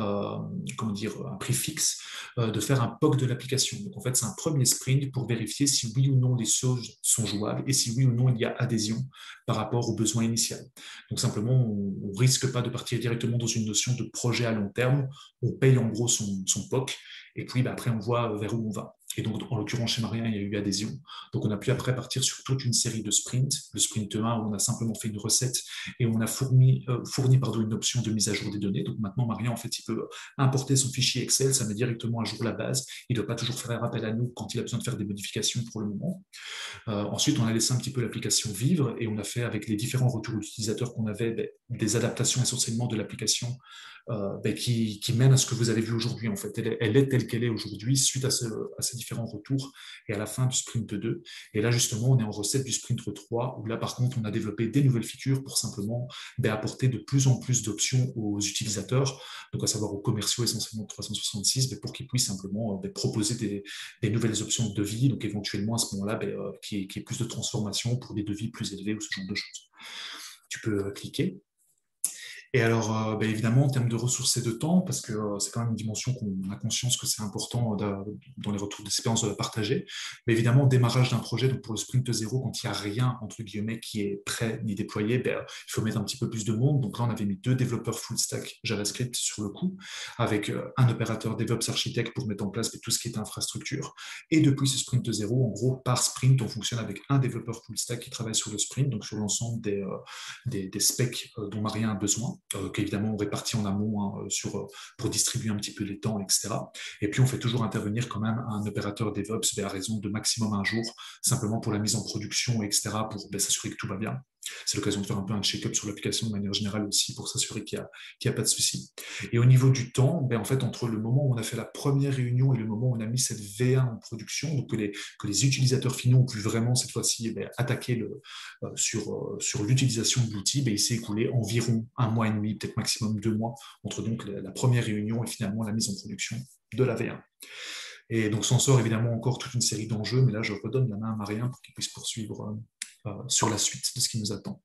B: un prix fixe, de faire un POC de l'application. Donc en fait, c'est un premier sprint pour vérifier si oui ou non les choses sont jouables et si oui ou non il y a adhésion par rapport aux besoins initial. Donc simplement, on ne risque pas de partir directement dans une notion de projet à long terme. On paye en gros son POC et puis après on voit vers où on va. Et donc, en l'occurrence, chez Marien, il y a eu adhésion. Donc, on a pu après partir sur toute une série de sprints. Le sprint 1, où on a simplement fait une recette et on a fourni une option de mise à jour des données. Donc, maintenant, Marien, en fait, il peut importer son fichier Excel, ça met directement à jour la base. Il ne doit pas toujours faire appel à nous quand il a besoin de faire des modifications pour le moment. Ensuite, on a laissé un petit peu l'application vivre et on a fait, avec les différents retours utilisateurs qu'on avait, des adaptations essentiellement de l'application qui mènent à ce que vous avez vu aujourd'hui. En fait, elle est telle qu'elle est aujourd'hui suite à ces différents retours et à la fin du sprint 2. Et là, justement, on est en recette du sprint 3 où là, par contre, on a développé des nouvelles features pour simplement apporter de plus en plus d'options aux utilisateurs, donc à savoir aux commerciaux essentiellement de 366, pour qu'ils puissent simplement proposer des nouvelles options de devis, donc éventuellement à ce moment-là, qu'il y ait plus de transformation pour des devis plus élevés ou ce genre de choses. Tu peux cliquer. Et alors, évidemment, en termes de ressources et de temps, parce que c'est quand même une dimension qu'on a conscience que c'est important dans les retours d'expérience de la partager, mais évidemment, au démarrage d'un projet, donc pour le sprint 0, quand il n'y a rien, entre guillemets, qui est prêt ni déployé, il faut mettre un petit peu plus de monde. Donc là, on avait mis 2 développeurs full stack JavaScript sur le coup, avec un opérateur DevOps architecte pour mettre en place tout ce qui est infrastructure. Et depuis ce sprint 0, en gros, par sprint, on fonctionne avec un développeur full stack qui travaille sur le sprint, donc sur l'ensemble des specs dont Marien a besoin. Qu'évidemment on répartit en amont pour distribuer un petit peu les temps, etc. Et puis on fait toujours intervenir quand même un opérateur DevOps à raison de maximum un jour, simplement pour la mise en production, etc., pour s'assurer que tout va bien. C'est l'occasion de faire un peu un check-up sur l'application de manière générale aussi pour s'assurer qu'il n'y a pas de souci. Et au niveau du temps, en fait, entre le moment où on a fait la première réunion et le moment où on a mis cette V1 en production, donc que les utilisateurs finaux ont pu vraiment cette fois-ci attaquer sur l'utilisation de l'outil, il s'est écoulé environ 1 mois et demi, peut-être maximum 2 mois, entre donc la première réunion et finalement la mise en production de la V1. Et donc s'en sort évidemment encore toute une série d'enjeux, mais là je redonne la main à Marien pour qu'il puisse poursuivre sur la suite de ce qui nous attend.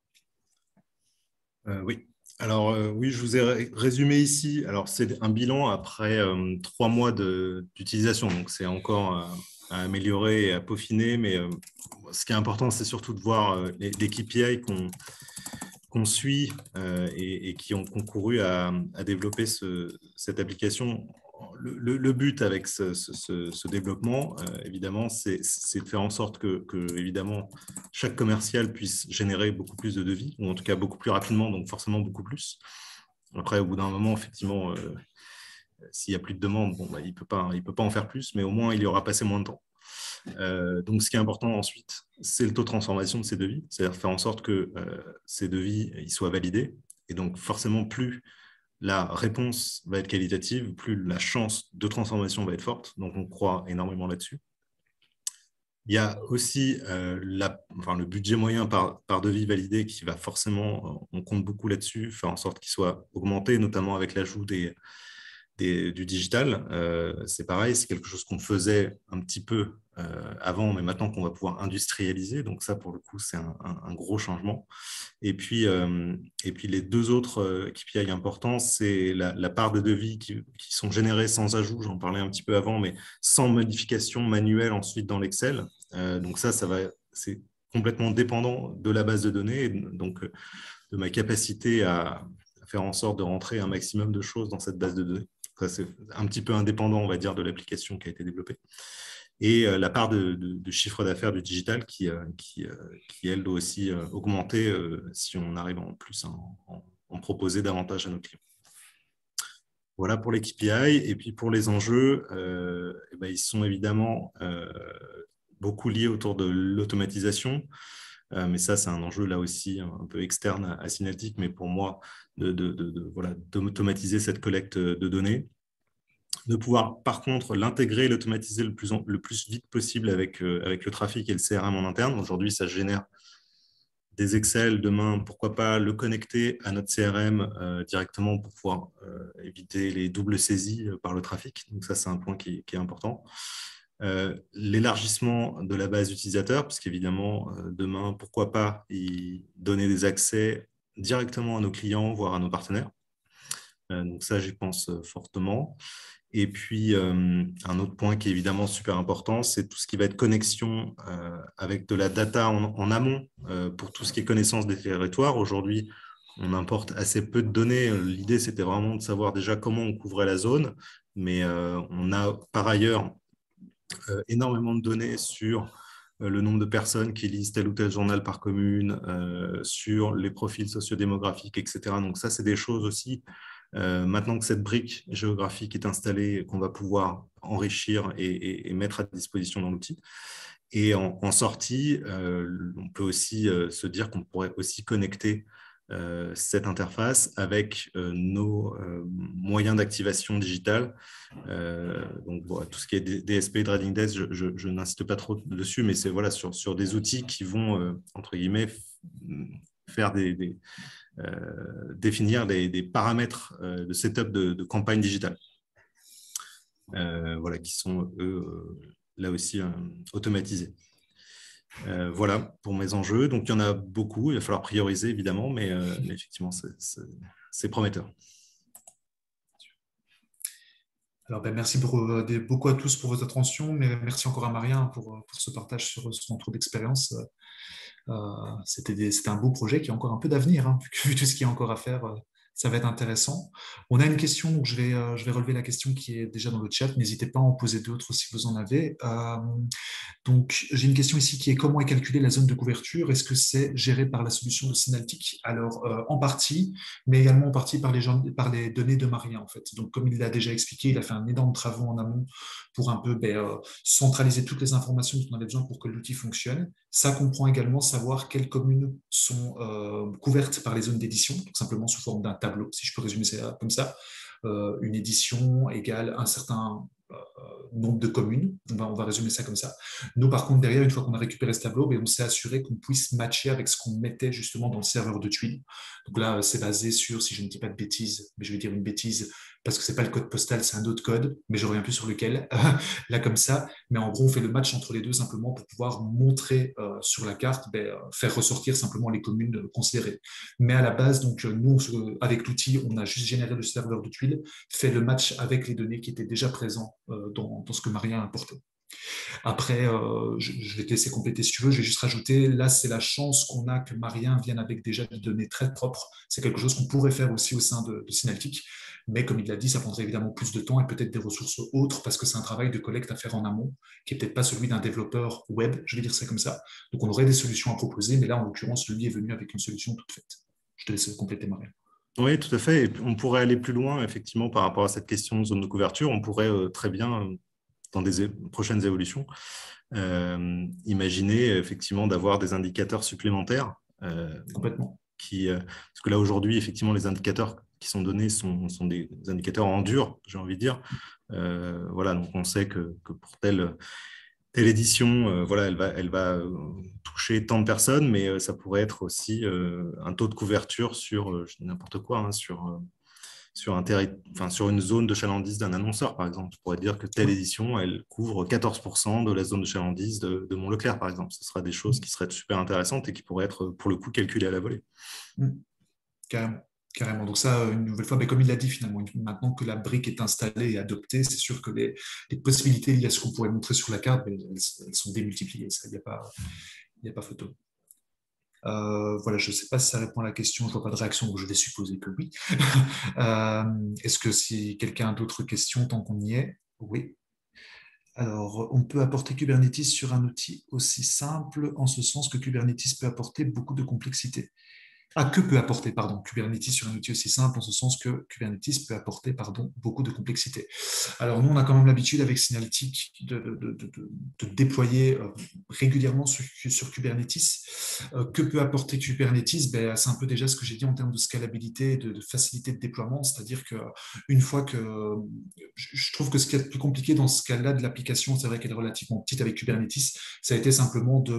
C: Oui. Alors oui, je vous ai résumé ici. Alors c'est un bilan après 3 mois d'utilisation, donc c'est encore à améliorer et à peaufiner, mais ce qui est important, c'est surtout de voir les KPI qu'on suit et qui ont concouru à développer cette application. Le but avec ce développement, évidemment, c'est de faire en sorte que, évidemment, chaque commercial puisse générer beaucoup plus de devis, ou en tout cas beaucoup plus rapidement, donc forcément beaucoup plus. Après, au bout d'un moment, effectivement, s'il n'y a plus de demande, bon, bah, il peut pas en faire plus, mais au moins, il y aura passé moins de temps. Donc, ce qui est important ensuite, c'est le taux de transformation de ces devis, c'est-à-dire faire en sorte que ces devis ils soient validés. Et donc, forcément, plus la réponse va être qualitative, plus la chance de transformation va être forte. Donc, on croit énormément là-dessus. Il y a aussi le budget moyen par devis validé qui va forcément, on compte beaucoup là-dessus, faire en sorte qu'il soit augmenté, notamment avec l'ajout du digital. C'est pareil, c'est quelque chose qu'on faisait un petit peu avant, mais maintenant qu'on va pouvoir industrialiser. Donc ça, pour le coup, c'est un gros changement. Et puis les deux autres KPI importants, c'est la part de devis qui sont générés sans ajout, j'en parlais un petit peu avant, mais sans modification manuelle ensuite dans l'Excel. Donc c'est complètement dépendant de la base de données, et donc de ma capacité à faire en sorte de rentrer un maximum de choses dans cette base de données. Ça, c'est un petit peu indépendant, on va dire, de l'application qui a été développée. Et la part de chiffre d'affaires du digital qui, elle, doit aussi augmenter si on arrive en plus à en proposer davantage à nos clients. Voilà pour les KPI. Et puis pour les enjeux, ils sont évidemment beaucoup liés autour de l'automatisation. Mais ça, c'est un enjeu là aussi un peu externe à Synaltic, mais pour moi, d'automatiser cette collecte de données, de pouvoir par contre l'intégrer, l'automatiser le plus vite possible avec le trafic et le CRM en interne. Aujourd'hui, ça génère des Excel. Demain, pourquoi pas le connecter à notre CRM directement pour pouvoir éviter les doubles saisies par le trafic. Donc ça, c'est un point qui est important. L'élargissement de la base utilisateur, parce qu'évidemment, demain, pourquoi pas y donner des accès directement à nos clients, voire à nos partenaires. Donc ça, j'y pense fortement. Et puis, un autre point qui est évidemment super important, c'est tout ce qui va être connexion avec de la data en amont pour tout ce qui est connaissance des territoires. Aujourd'hui, on importe assez peu de données. L'idée, c'était vraiment de savoir déjà comment on couvrait la zone, mais on a par ailleurs énormément de données sur le nombre de personnes qui lisent tel ou tel journal par commune, sur les profils sociodémographiques, etc. Donc ça, c'est des choses aussi, maintenant que cette brique géographique est installée, qu'on va pouvoir enrichir et mettre à disposition dans l'outil. Et en sortie, on peut aussi se dire qu'on pourrait aussi connecter cette interface avec nos moyens d'activation digitale. Donc, bon, tout ce qui est DSP, Trading Desk, je n'insiste pas trop dessus, mais c'est voilà, sur des outils qui vont, entre guillemets, faire définir des paramètres de setup de campagne digitale. Voilà, qui sont, eux, là aussi, automatisés. Voilà pour mes enjeux. Donc, il y en a beaucoup. Il va falloir prioriser, évidemment, mais effectivement, c'est prometteur.
B: Alors, merci beaucoup à tous pour votre attention, mais merci encore à Maria pour ce partage sur son retour d'expérience. C'était un beau projet qui a encore un peu d'avenir, hein, vu tout ce qu'il y a encore à faire. Ça va être intéressant. On a une question, donc je vais relever la question qui est déjà dans le chat. N'hésitez pas à en poser d'autres si vous en avez. Donc, j'ai une question ici qui est comment est calculée la zone de couverture? Est-ce que c'est géré par la solution de Synaltic? Alors, en partie, mais également en partie par les données de Maria, en fait. Donc, comme il l'a déjà expliqué, il a fait un énorme travaux en amont pour un peu centraliser toutes les informations dont on avait besoin pour que l'outil fonctionne. Ça comprend également savoir quelles communes sont couvertes par les zones d'édition, tout simplement sous forme d'un tableau, si je peux résumer ça comme ça. Une édition égale un certain nombre de communes. On va résumer ça comme ça. Nous, par contre, derrière, une fois qu'on a récupéré ce tableau, on s'est assuré qu'on puisse matcher avec ce qu'on mettait justement dans le serveur de tuiles. Donc là, c'est basé sur, si je ne dis pas de bêtises, mais je vais dire une bêtise, parce que ce n'est pas le code postal, c'est un autre code, mais je ne reviens plus sur lequel, là comme ça. Mais en gros, on fait le match entre les deux simplement pour pouvoir montrer sur la carte, faire ressortir simplement les communes considérées. Mais à la base, donc, nous, avec l'outil, on a juste généré le serveur de tuiles, fait le match avec les données qui étaient déjà présentes dans ce que Maria a importé. Après, je vais te laisser compléter si tu veux. Je vais juste rajouter, là, c'est la chance qu'on a que Marien vienne avec déjà des données très propres. C'est quelque chose qu'on pourrait faire aussi au sein de Synaltic. Mais comme il l'a dit, ça prendrait évidemment plus de temps et peut-être des ressources autres parce que c'est un travail de collecte à faire en amont qui est peut-être pas celui d'un développeur web, je vais dire ça comme ça. Donc on aurait des solutions à proposer, mais là, en l'occurrence, lui est venu avec une solution toute faite. Je te laisse compléter, Marien.
C: Oui, tout à fait. Et on pourrait aller plus loin, effectivement, par rapport à cette question de zone de couverture. On pourrait très bien, dans des prochaines évolutions, imaginer effectivement d'avoir des indicateurs supplémentaires.
B: Complètement.
C: Parce que là, aujourd'hui, effectivement, les indicateurs qui sont donnés sont des indicateurs en dur, j'ai envie de dire. Voilà, donc on sait que pour telle édition, voilà, elle va toucher tant de personnes, mais ça pourrait être aussi un taux de couverture sur, je dis n'importe quoi, hein, sur une zone de chalandise d'un annonceur, par exemple. Je pourrais dire que telle édition, elle couvre 14% de la zone de chalandise de Mont-Leclerc, par exemple. Ce sera des choses qui seraient super intéressantes et qui pourraient être, pour le coup, calculées à la volée.
B: Carrément. Carrément. Donc ça, une nouvelle fois, mais comme il l'a dit finalement, maintenant que la brique est installée et adoptée, c'est sûr que les possibilités liées à ce qu'on pourrait montrer sur la carte, elles sont démultipliées. Il n'y a pas photo. Voilà, je ne sais pas si ça répond à la question, je ne vois pas de réaction, donc je vais supposer que oui. Est-ce que si quelqu'un a d'autres questions, tant qu'on y est? Oui. Alors, on peut apporter Kubernetes sur un outil aussi simple, en ce sens que Kubernetes peut apporter beaucoup de complexité. Que peut apporter, Kubernetes sur un outil aussi simple, en ce sens que Kubernetes peut apporter, beaucoup de complexité. Alors, nous, on a quand même l'habitude avec Synaltic de déployer régulièrement sur Kubernetes. Que peut apporter Kubernetes? C'est un peu déjà ce que j'ai dit en termes de scalabilité et de facilité de déploiement, c'est-à-dire qu'une fois que... Je trouve que ce qui est le plus compliqué dans ce cas-là de l'application, c'est vrai qu'elle est relativement petite avec Kubernetes, ça a été simplement de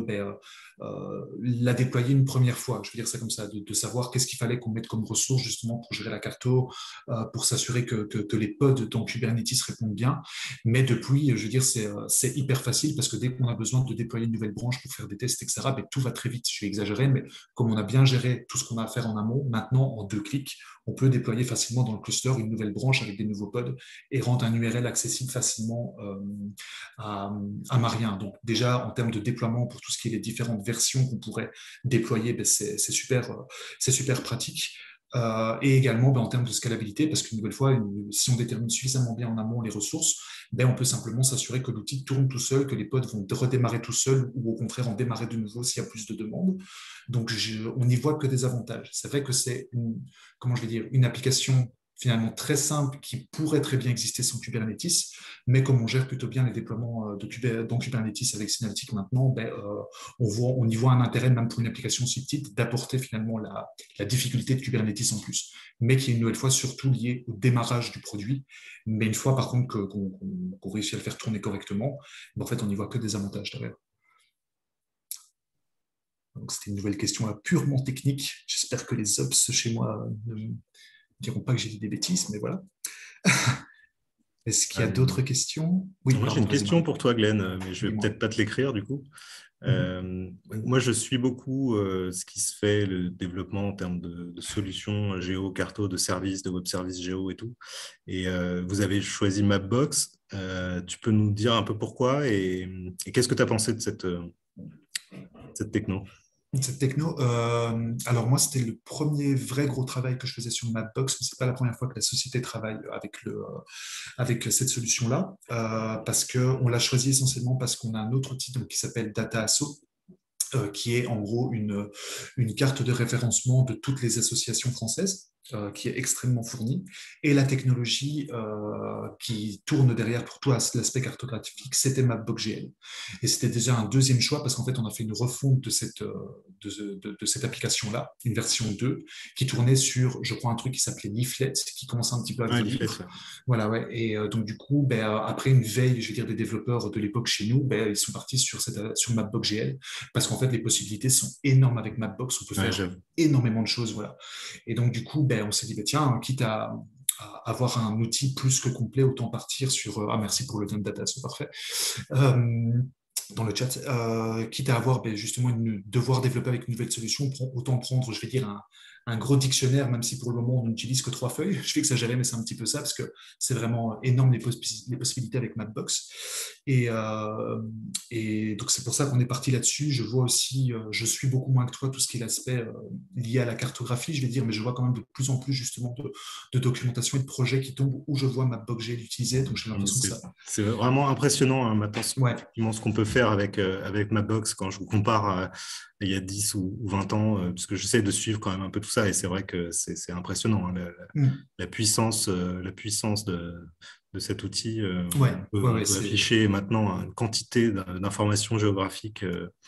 B: la déployer une première fois, je veux dire ça comme ça, de savoir qu'est-ce qu'il fallait qu'on mette comme ressources justement pour gérer la carto, pour s'assurer que les pods dans Kubernetes répondent bien. Mais depuis, je veux dire, c'est hyper facile parce que dès qu'on a besoin de déployer une nouvelle branche pour faire des tests, etc., tout va très vite. Je suis exagéré, mais comme on a bien géré tout ce qu'on a à faire en amont, maintenant, en 2 clics, on peut déployer facilement dans le cluster une nouvelle branche avec des nouveaux pods et rendre un URL accessible facilement à Marien. Donc déjà, en termes de déploiement pour tout ce qui est les différentes versions qu'on pourrait déployer, c'est super pratique. Et également en termes de scalabilité, parce qu'une nouvelle fois, si on détermine suffisamment bien en amont les ressources, on peut simplement s'assurer que l'outil tourne tout seul, que les pods vont redémarrer tout seuls ou au contraire en démarrer de nouveau s'il y a plus de demandes. Donc on n'y voit que des avantages. C'est vrai que c'est une application finalement très simple qui pourrait très bien exister sans Kubernetes, mais comme on gère plutôt bien les déploiements dans Kubernetes avec Synaptic maintenant, on y voit un intérêt même pour une application si petite d'apporter finalement la difficulté de Kubernetes en plus, mais qui est une nouvelle fois surtout liée au démarrage du produit. Mais une fois par contre qu'on réussit à le faire tourner correctement, en fait on n'y voit que des avantages derrière. Donc c'était une nouvelle question purement technique. J'espère que les ops chez moi ne diront pas que j'ai dit des bêtises, mais voilà. Est-ce qu'il y a d'autres questions?
C: Oui, moi, j'ai une question pour toi, Glenn, mais je ne vais peut-être pas te l'écrire du coup. Moi, je suis beaucoup ce qui se fait, le développement en termes de solutions géo, carto, de services, de web services géo et tout. Et vous avez choisi Mapbox. Tu peux nous dire un peu pourquoi et qu'est-ce que tu as pensé de cette techno?
B: Cette techno, alors moi, c'était le premier vrai gros travail que je faisais sur Mapbox, mais ce n'est pas la première fois que la société travaille avec cette solution-là, parce qu'on l'a choisi essentiellement parce qu'on a un autre outil qui s'appelle DataAsso, qui est en gros une carte de référencement de toutes les associations françaises, qui est extrêmement fournie, et la technologie qui tourne derrière pour tout l'aspect cartographique, c'était Mapbox.gl. Et c'était déjà un deuxième choix parce qu'en fait, on a fait une refonte de cette application-là, une version 2, qui tournait sur, je crois, un truc qui s'appelait Leaflet, qui commence un petit peu à vieillir.
C: Leaflet, ouais.
B: Voilà, ouais. Et donc, du coup, après une veille, je veux dire, des développeurs de l'époque chez nous, ils sont partis sur Mapbox.gl parce qu'en fait, les possibilités sont énormes avec Mapbox. On peut faire énormément de choses, voilà. Et donc, du coup, on s'est dit, tiens, quitte à avoir un outil plus que complet, autant partir sur... merci pour le lien de data, c'est parfait. Dans le chat, quitte à avoir justement devoir développer avec une nouvelle solution, autant prendre, je vais dire, un gros dictionnaire, même si pour le moment on n'utilise que 3 feuilles. Je vais exagérer, mais c'est un petit peu ça, parce que c'est vraiment énorme les possibilités avec Mapbox. Et donc c'est pour ça qu'on est parti là-dessus. Je vois aussi, je suis beaucoup moins que toi tout ce qui est l'aspect lié à la cartographie, je vais dire, mais je vois quand même de plus en plus justement de documentation et de projets qui tombent où je vois Mapbox.gl utilisé. Donc j'ai l'impression que ça.
C: C'est vraiment impressionnant maintenant
B: Ouais.
C: ce qu'on peut faire avec Mapbox quand je vous compare à il y a 10 ou 20 ans, parce que j'essaie de suivre quand même un peu tout ça et c'est vrai que c'est impressionnant, hein, la puissance de cet outil. On peut afficher maintenant une quantité d'informations géographiques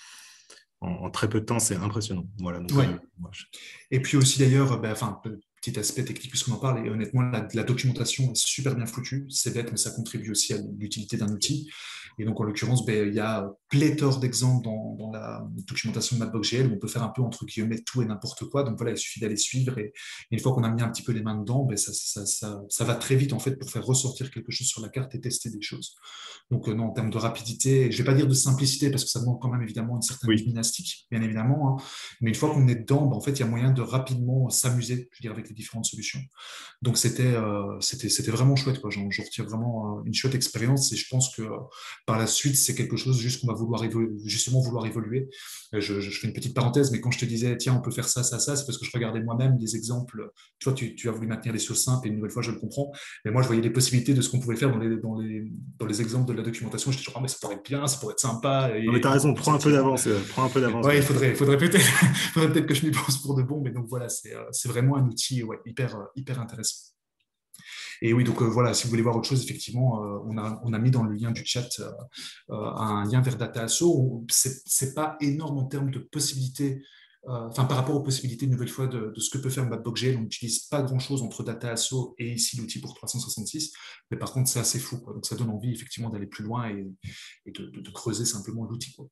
C: en très peu de temps, c'est impressionnant. Voilà, donc,
B: Et puis aussi d'ailleurs, petit aspect technique puisqu'on en parle, et honnêtement, la documentation est super bien foutue. C'est bête, mais ça contribue aussi à l'utilité d'un outil. Et donc, en l'occurrence, il y a pléthore d'exemples dans la documentation de Mapbox.gl où on peut faire un peu, entre guillemets, tout et n'importe quoi. Donc voilà, il suffit d'aller suivre. Et une fois qu'on a mis un petit peu les mains dedans, ça va très vite, en fait, pour faire ressortir quelque chose sur la carte et tester des choses. Donc, non, en termes de rapidité, je ne vais pas dire de simplicité, parce que ça demande quand même évidemment une certaine gymnastique, bien évidemment. Hein. Mais une fois qu'on est dedans, en fait, il y a moyen de rapidement s'amuser, je veux dire, avec les différentes solutions. Donc, c'était vraiment chouette, quoi. J'en retire vraiment une chouette expérience et je pense que par la suite, c'est quelque chose juste qu'on va vouloir évoluer. Je fais une petite parenthèse, mais quand je te disais, tiens, on peut faire ça, ça, ça, c'est parce que je regardais moi-même des exemples. Tu vois, tu as voulu maintenir les choses simples et une nouvelle fois, je le comprends. Mais moi, je voyais les possibilités de ce qu'on pouvait faire dans les exemples de la documentation. J'étais genre, ah, mais ça pourrait être bien, ça pourrait être sympa.
C: Non, mais tu as raison, prends un peu d'avance.
B: Ouais, il faudrait peut-être que je m'y pense pour de bon. Mais donc voilà, c'est vraiment un outil hyper intéressant. Et oui, donc voilà, si vous voulez voir autre chose, effectivement, on a mis dans le lien du chat un lien vers DataAsso. C'est pas énorme en termes de possibilités, par rapport aux possibilités, une nouvelle fois, de ce que peut faire Mapbox.gl. On n'utilise pas grand-chose entre DataAsso et ici l'outil pour 366, mais par contre, c'est assez fou, quoi. Donc ça donne envie, effectivement, d'aller plus loin et de creuser simplement l'outil, quoi.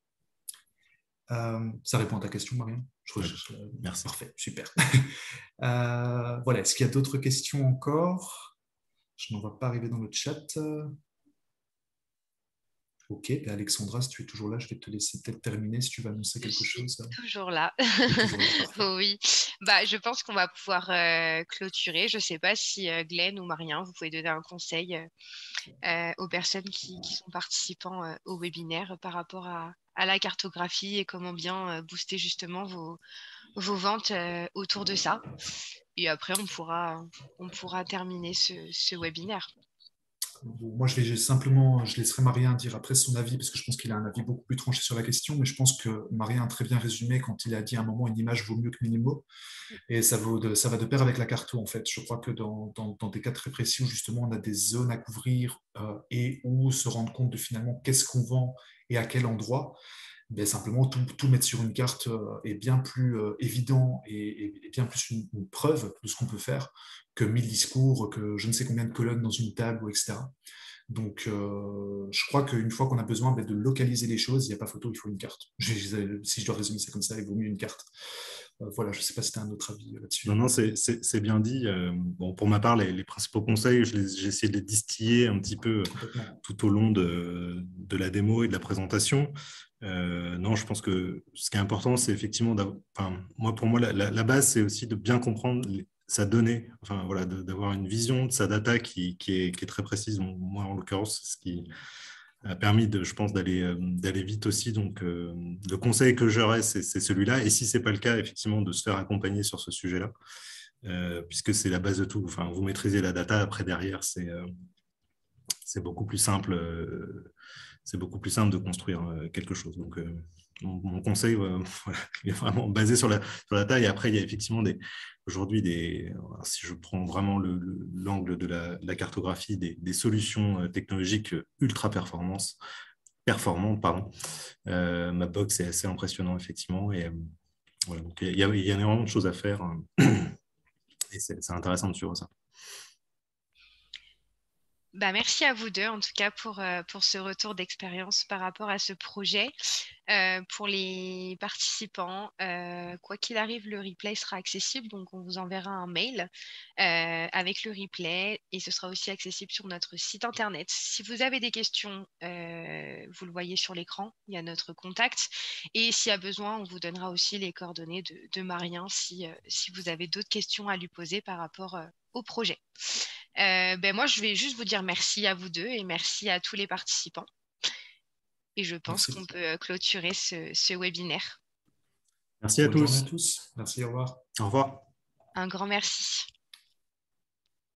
B: Ça répond à ta question, Marianne?
C: Merci.
B: Parfait, super. Voilà, est-ce qu'il y a d'autres questions encore? Je n'en vois pas arriver dans le chat. Ok, Alexandra, si tu es toujours là, je vais te laisser peut-être terminer si tu vas annoncer quelque chose.
A: Toujours là. Oui, je pense qu'on va pouvoir clôturer. Je ne sais pas si Glenn ou Marien, vous pouvez donner un conseil aux personnes qui sont participants au webinaire par rapport à la cartographie et comment bien booster justement vos ventes autour de ça. Et après, on pourra terminer ce webinaire.
B: Moi, je laisserai Marien dire après son avis, parce que je pense qu'il a un avis beaucoup plus tranché sur la question, mais je pense que Marien a très bien résumé quand il a dit à un moment une image vaut mieux que 1000 mots, et ça va de pair avec la carto, en fait. Je crois que dans des cas très précis où justement on a des zones à couvrir et où se rendre compte de finalement qu'est-ce qu'on vend et à quel endroit, simplement tout mettre sur une carte est bien plus évident et bien plus une preuve de ce qu'on peut faire que 1000 discours, que je ne sais combien de colonnes dans une table, etc. Donc, je crois qu'une fois qu'on a besoin de localiser les choses, il n'y a pas photo, il faut une carte. Si je dois résumer ça comme ça, il vaut mieux une carte. Voilà, je ne sais pas si tu as un autre avis là-dessus.
C: Non, c'est bien dit. Bon, pour ma part, les principaux conseils, j'ai essayé de les distiller un petit peu tout au long de la démo et de la présentation. Non, je pense que ce qui est important, c'est effectivement, pour moi, la base, c'est aussi de bien comprendre sa donnée, d'avoir une vision de sa data qui est très précise. Moi, en l'occurrence, ce qui a permis, je pense, d'aller vite aussi. Donc, le conseil que j'aurais, c'est celui-là. Et si ce n'est pas le cas, effectivement, de se faire accompagner sur ce sujet-là, puisque c'est la base de tout. Enfin, vous maîtrisez la data, après, derrière, c'est beaucoup plus simple. C'est beaucoup plus simple de construire quelque chose. Donc, mon conseil il est vraiment basé sur la data. Et après, il y a effectivement aujourd'hui, si je prends vraiment l'angle de la cartographie, des solutions technologiques ultra performantes. Mapbox est assez impressionnant, effectivement. Et voilà, donc, il y a énormément de choses à faire. Et c'est intéressant de suivre ça.
A: Merci à vous deux, en tout cas, pour ce retour d'expérience par rapport à ce projet. Pour les participants, quoi qu'il arrive, le replay sera accessible, donc on vous enverra un mail avec le replay et ce sera aussi accessible sur notre site internet. Si vous avez des questions, vous le voyez sur l'écran, il y a notre contact. Et s'il y a besoin, on vous donnera aussi les coordonnées de Marien si vous avez d'autres questions à lui poser par rapport au projet. Moi, je vais juste vous dire merci à vous deux et merci à tous les participants. Et je pense
B: Merci.
A: qu'on peut clôturer ce webinaire.
C: Merci à
B: Bonne journée à
C: tous.
B: tous. Merci, au revoir.
C: Au revoir.
A: Un grand merci.